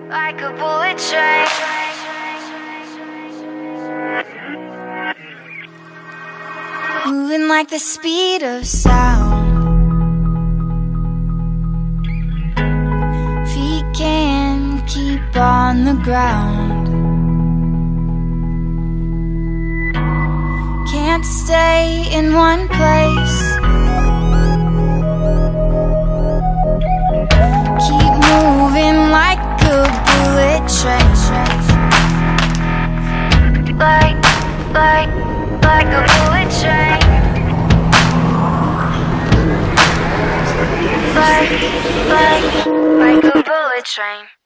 like a bullet train. Moving like the speed of sound. Feet can't keep on the ground. Can't stay in one place. Keep moving like a bullet train. Like a bullet train. Like a bullet train.